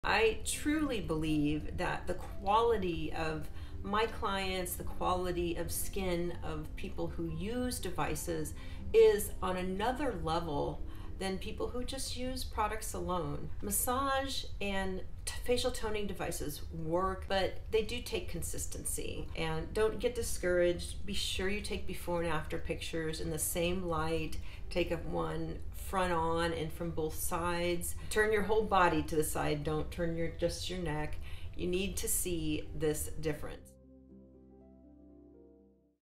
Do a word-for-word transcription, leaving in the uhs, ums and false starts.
I truly believe that the quality of my clients, the quality of skin of people who use devices is on another level than people who just use products alone. Massage and facial toning devices work, but they do take consistency. And don't get discouraged. Be sure you take before and after pictures in the same light. Take a one front on and from both sides. Turn your whole body to the side. Don't turn your just your neck. You need to see this difference.